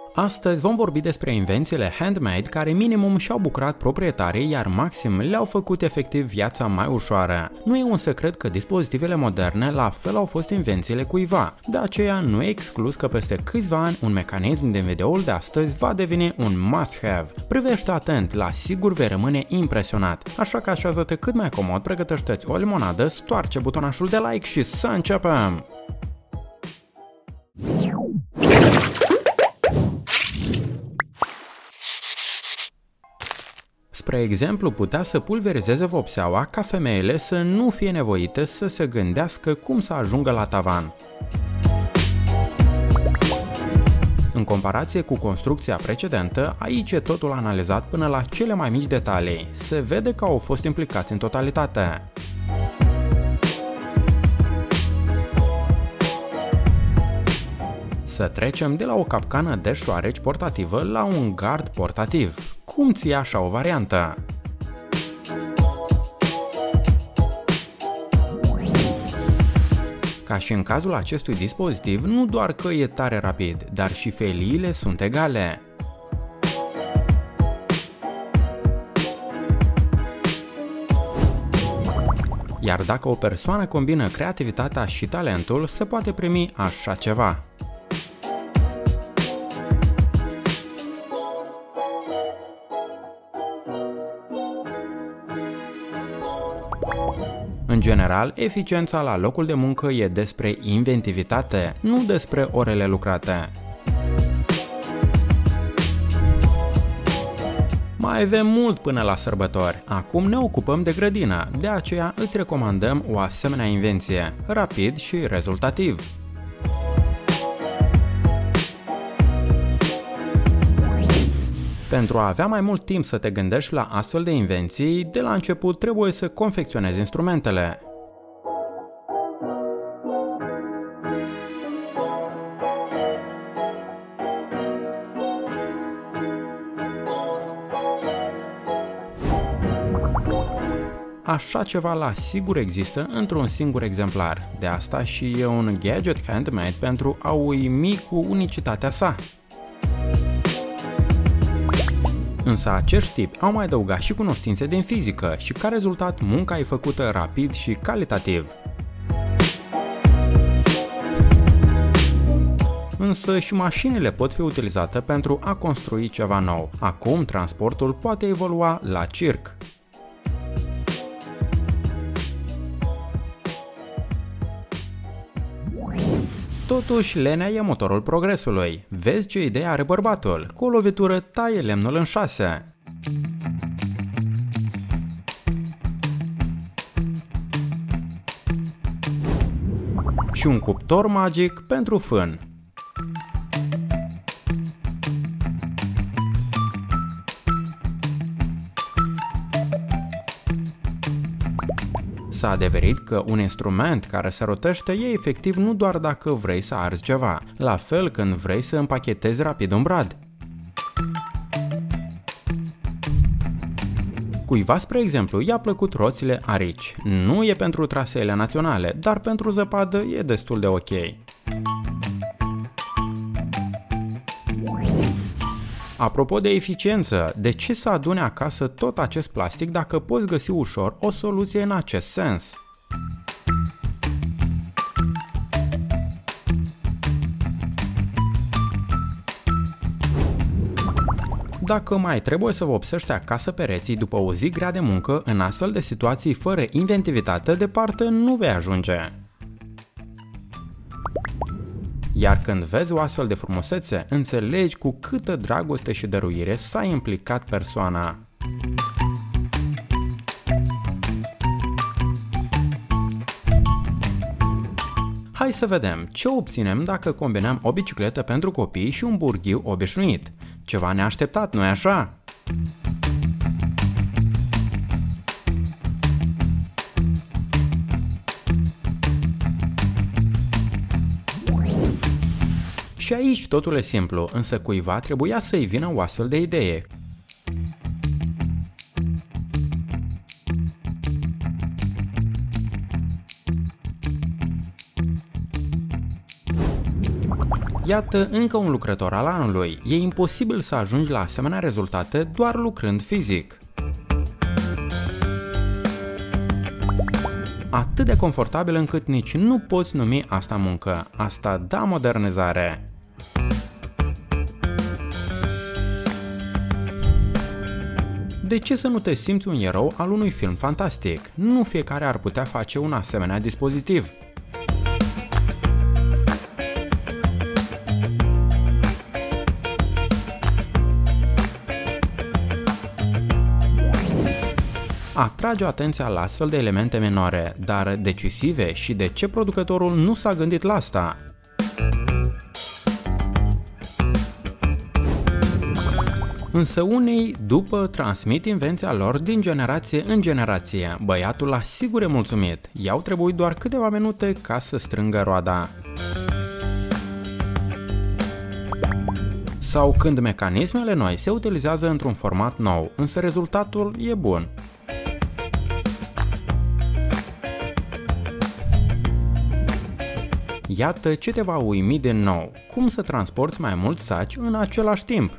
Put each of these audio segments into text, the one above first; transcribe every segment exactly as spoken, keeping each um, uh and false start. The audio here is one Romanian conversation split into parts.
Astăzi vom vorbi despre invențiile handmade care minimum și-au bucurat proprietarii, iar maxim le-au făcut efectiv viața mai ușoară. Nu e un secret că dispozitivele moderne la fel au fost invențiile cuiva, de aceea nu e exclus că peste câțiva ani un mecanism din videoul de astăzi va deveni un must-have. Privește atent, la sigur vei rămâne impresionat, așa că așează-te cât mai comod, pregătește-ți o limonadă, stoarce butonașul de like și să începem! Spre exemplu, putea să pulverizeze vopseaua ca femeile să nu fie nevoite să se gândească cum să ajungă la tavan. În comparație cu construcția precedentă, aici e totul analizat până la cele mai mici detalii. Se vede că au fost implicați în totalitate. Să trecem de la o capcană de șoareci portativă la un gard portativ. Cum ți-e așa o variantă? Ca și în cazul acestui dispozitiv, nu doar că e tare rapid, dar și feliile sunt egale. Iar dacă o persoană combină creativitatea și talentul, se poate primi așa ceva. În general, eficiența la locul de muncă e despre inventivitate, nu despre orele lucrate. Mai avem mult până la sărbători, acum ne ocupăm de grădină, de aceea îți recomandăm o asemenea invenție, rapid și rezultativ. Pentru a avea mai mult timp să te gândești la astfel de invenții, de la început trebuie să confecționezi instrumentele. Așa ceva la sigur există într-un singur exemplar, de asta și e un gadget handmade pentru a uimi cu unicitatea sa. Însă acești tipi au mai adăugat și cunoștințe din fizică și ca rezultat munca e făcută rapid și calitativ. Însă și mașinile pot fi utilizate pentru a construi ceva nou. Acum transportul poate evolua la circ. Totuși, lenea e motorul progresului. Vezi ce idee are bărbatul? Cu o lovitură taie lemnul în șase. Și un cuptor magic pentru fân. S-a adeverit că un instrument care se rotește e efectiv nu doar dacă vrei să arzi ceva, la fel când vrei să împachetezi rapid un brad. Cuiva, spre exemplu, i-a plăcut roțile arici. Nu e pentru traseele naționale, dar pentru zăpadă e destul de ok. Apropo de eficiență, de ce să adune acasă tot acest plastic dacă poți găsi ușor o soluție în acest sens? Dacă mai trebuie să vopsești acasă pereții după o zi grea de muncă, în astfel de situații fără inventivitate, departe nu vei ajunge. Iar când vezi o astfel de frumusețe, înțelegi cu câtă dragoste și dăruire s-a implicat persoana. Hai să vedem ce obținem dacă combinăm o bicicletă pentru copii și un burghiu obișnuit. Ceva neașteptat, nu-i așa? Și aici totul e simplu, însă cuiva trebuia să-i vină o astfel de idee. Iată încă un lucrător al anului. E imposibil să ajungi la asemenea rezultate doar lucrând fizic. Atât de confortabil încât nici nu poți numi asta muncă. Asta da modernizare. De ce să nu te simți un erou al unui film fantastic? Nu fiecare ar putea face un asemenea dispozitiv. Atrage atenția la astfel de elemente minore, dar decisive, și de ce producătorul nu s-a gândit la asta? Însă unii, după, transmit invenția lor din generație în generație. Băiatul a sigur e mulțumit, i-au trebuit doar câteva minute ca să strângă roada. Sau când mecanismele noi se utilizează într-un format nou, însă rezultatul e bun. Iată ce te va uimi din nou, cum să transporti mai mulți saci în același timp.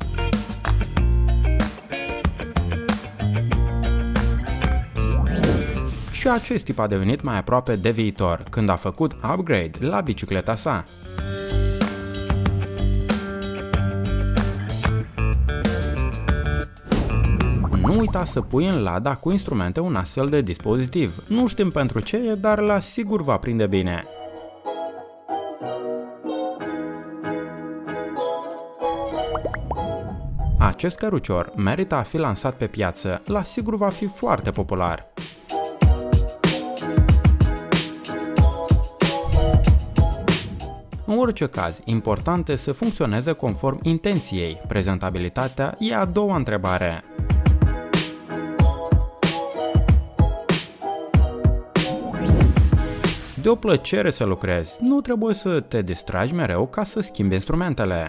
Și acest tip a devenit mai aproape de viitor, când a făcut upgrade la bicicleta sa. Nu uita să pui în lada cu instrumente un astfel de dispozitiv. Nu știm pentru ce e, dar la sigur va prinde bine. Acest cărucior merită a fi lansat pe piață, la sigur va fi foarte popular. În orice caz, important e să funcționeze conform intenției. Prezentabilitatea e a doua întrebare. De o plăcere să lucrezi, nu trebuie să te distragi mereu ca să schimbi instrumentele.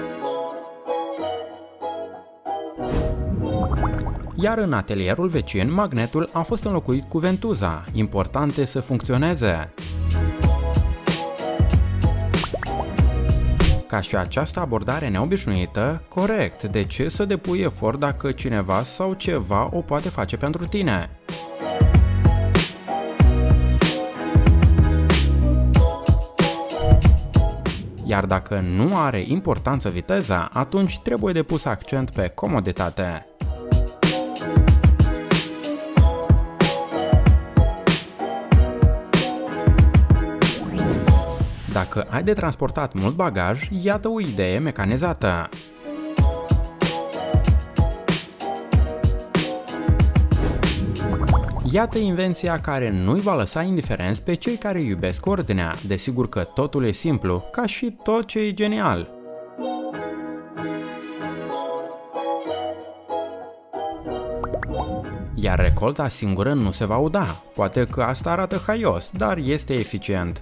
Iar în atelierul vecin, magnetul a fost înlocuit cu ventuza. Important e să funcționeze. Ca și această abordare neobișnuită, corect, de ce să depui efort dacă cineva sau ceva o poate face pentru tine? Iar dacă nu are importanță viteza, atunci trebuie de pus accent pe comoditate. Dacă ai de transportat mult bagaj, iată o idee mecanizată. Iată invenția care nu-i va lăsa indiferenți pe cei care iubesc ordinea. Desigur că totul e simplu, ca și tot ce e genial. Iar recolta singură nu se va uda. Poate că asta arată haios, dar este eficient.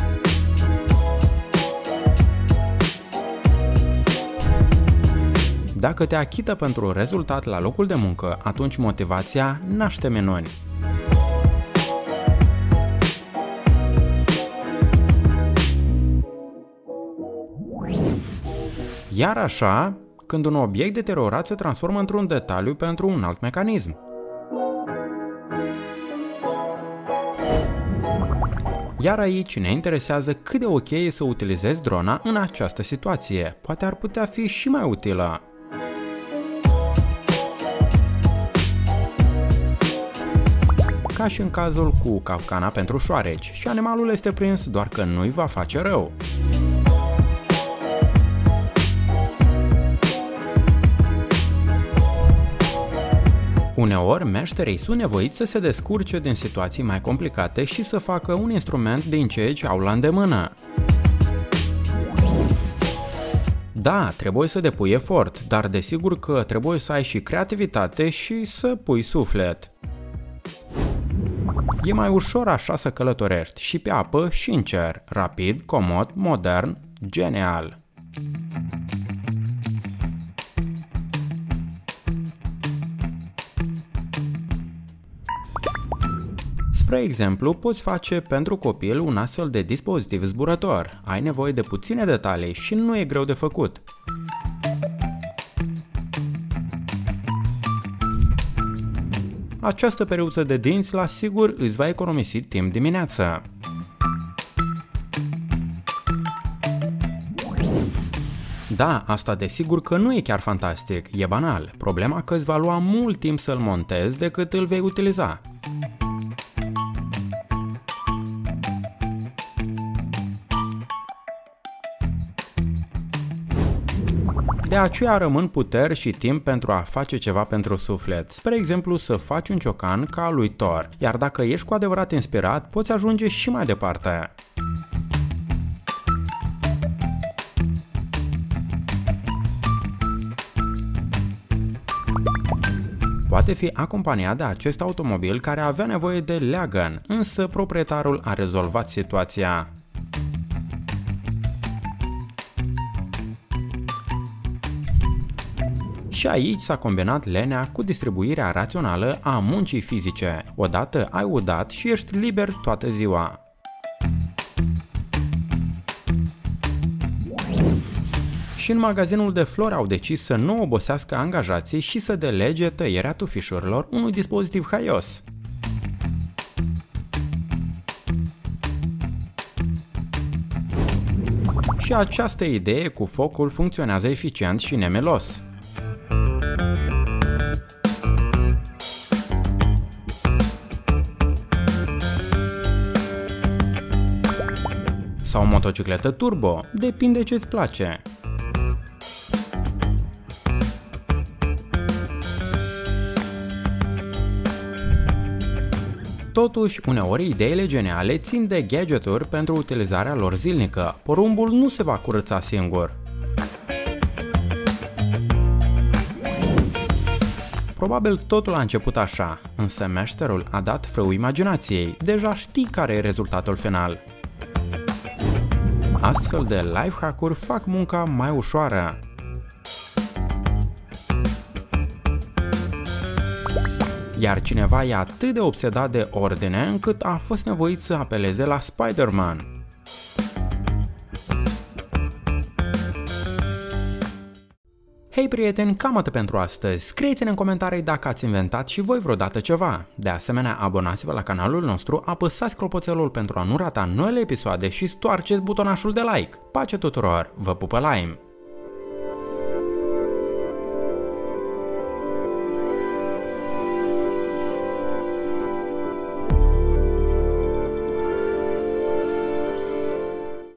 Dacă te achită pentru rezultat la locul de muncă, atunci motivația naște minuni. Iar așa, când un obiect deteriorat se transformă într-un detaliu pentru un alt mecanism. Iar aici ne interesează cât de ok e să utilizezi drona în această situație. Poate ar putea fi și mai utilă. Ca și în cazul cu capcana pentru șoareci, și animalul este prins, doar că nu-i va face rău. Uneori, meșterii sunt nevoiți să se descurce din situații mai complicate și să facă un instrument din ceea ce au la îndemână. Da, trebuie să depui efort, dar desigur că trebuie să ai și creativitate și să pui suflet. E mai ușor așa să călătorești și pe apă și în cer, rapid, comod, modern, genial. Spre exemplu, poți face pentru copil un astfel de dispozitiv zburător. Ai nevoie de puține detalii și nu e greu de făcut. Această periuță de dinți, la sigur, îți va economisi timp dimineața. Da, asta desigur că nu e chiar fantastic, e banal. Problema că îți va lua mult timp să-l montezi decât îl vei utiliza. De aceea rămân puteri și timp pentru a face ceva pentru suflet, spre exemplu să faci un ciocan ca al lui Thor, iar dacă ești cu adevărat inspirat, poți ajunge și mai departe. Poate fi acompaniat de acest automobil care avea nevoie de leagăn, însă proprietarul a rezolvat situația. Și aici s-a combinat lenea cu distribuirea rațională a muncii fizice. Odată ai udat și ești liber toată ziua. Și în magazinul de flori au decis să nu obosească angajații și să delege tăierea tufișurilor unui dispozitiv haios. Și această idee cu focul funcționează eficient și nemelos. Sau o motocicletă turbo, depinde ce-ți place. Totuși, uneori ideile geniale țin de gadgeturi pentru utilizarea lor zilnică. Porumbul nu se va curăța singur. Probabil totul a început așa, însă meșterul a dat frâu imaginației, deja știi care e rezultatul final. Astfel de lifehack-uri fac munca mai ușoară. Iar cineva e atât de obsedat de ordine încât a fost nevoit să apeleze la Spider-Man. Hei prieteni, cam atât pentru astăzi. Scrieți-ne în comentarii dacă ați inventat și voi vreodată ceva. De asemenea, abonați-vă la canalul nostru, apăsați clopoțelul pentru a nu rata noile episoade și stoarceți butonașul de like. Pace tuturor, vă pupă Lime!